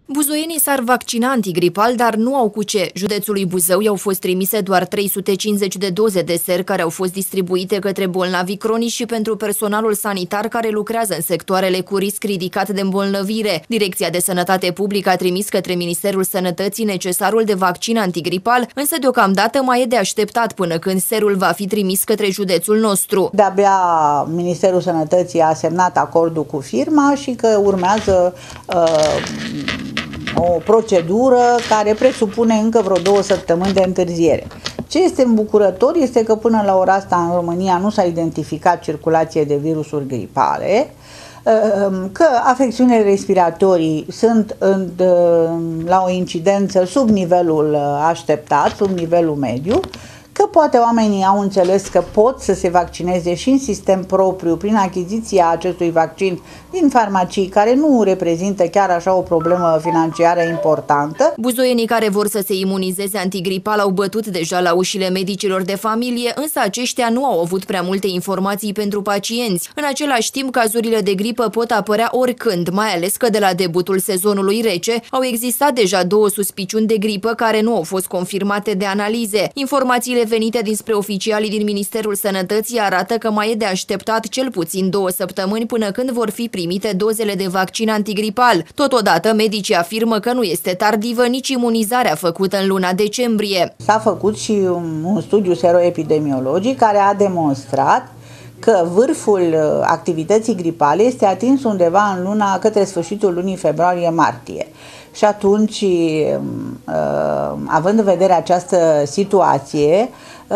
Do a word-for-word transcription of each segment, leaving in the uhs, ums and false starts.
Buzoienii s-ar vaccina antigripal, dar nu au cu ce. Județului Buzău i-au fost trimise doar trei sute cincizeci de doze de ser care au fost distribuite către bolnavi cronici și pentru personalul sanitar care lucrează în sectoarele cu risc ridicat de îmbolnăvire. Direcția de Sănătate Publică a trimis către Ministerul Sănătății necesarul de vaccin antigripal, însă deocamdată mai e de așteptat până când serul va fi trimis către județul nostru. De-abia Ministerul Sănătății a semnat acordul cu firma și că urmează uh, o procedură care presupune încă vreo două săptămâni de întârziere. Ce este îmbucurător este că până la ora asta în România nu s-a identificat circulație de virusuri gripale, că afecțiunile respiratorii sunt în, la o incidență sub nivelul așteptat, sub nivelul mediu, că poate oamenii au înțeles că pot să se vaccineze și în sistem propriu prin achiziția acestui vaccin din farmacii, care nu reprezintă chiar așa o problemă financiară importantă. Buzoienii care vor să se imunizeze antigripal au bătut deja la ușile medicilor de familie, însă aceștia nu au avut prea multe informații pentru pacienți. În același timp, cazurile de gripă pot apărea oricând, mai ales că de la debutul sezonului rece au existat deja două suspiciuni de gripă care nu au fost confirmate de analize. Informațiile venite dinspre oficialii din Ministerul Sănătății arată că mai e de așteptat cel puțin două săptămâni până când vor fi primite dozele de vaccin antigripal. Totodată, medicii afirmă că nu este tardivă nici imunizarea făcută în luna decembrie. S-a făcut și un studiu seroepidemiologic care a demonstrat că vârful activității gripale este atins undeva în luna, către sfârșitul lunii februarie-martie. Și atunci, având în vedere această situație,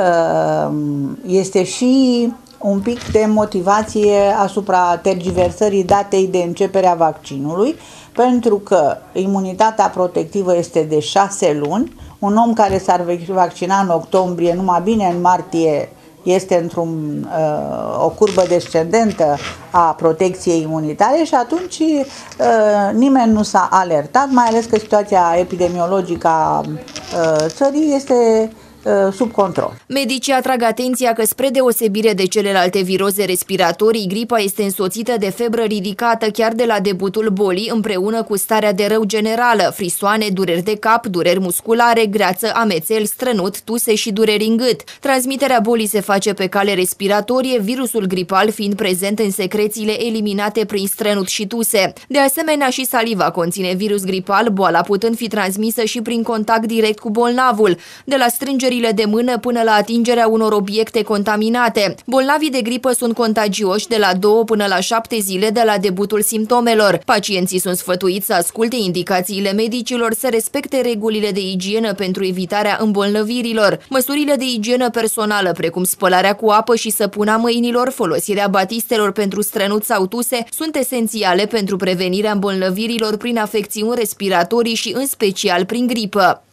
este și un pic de motivație asupra tergiversării datei de începere a vaccinului, pentru că imunitatea protectivă este de șase luni. Un om care s-ar vaccina în octombrie, numai bine în martie este într-o uh, curbă descendentă a protecției imunitare și atunci uh, nimeni nu s-a alertat, mai ales că situația epidemiologică a uh, țării este sub control. Medicii atrag atenția că, spre deosebire de celelalte viroze respiratorii, gripa este însoțită de febră ridicată chiar de la debutul bolii, împreună cu starea de rău generală, frisoane, dureri de cap, dureri musculare, greață, amețeli, strănut, tuse și dureri în gât. Transmiterea bolii se face pe cale respiratorie, virusul gripal fiind prezent în secrețiile eliminate prin strănut și tuse. De asemenea, și saliva conține virus gripal, boala putând fi transmisă și prin contact direct cu bolnavul, de la strângere de mână până la atingerea unor obiecte contaminate. Bolnavii de gripă sunt contagioși de la două până la șapte zile de la debutul simptomelor. Pacienții sunt sfătuiți să asculte indicațiile medicilor, să respecte regulile de igienă pentru evitarea îmbolnăvirilor. Măsurile de igienă personală, precum spălarea cu apă și săpuna mâinilor, folosirea batistelor pentru strănut sau tuse, sunt esențiale pentru prevenirea îmbolnăvirilor prin afecțiuni respiratorii și în special prin gripă.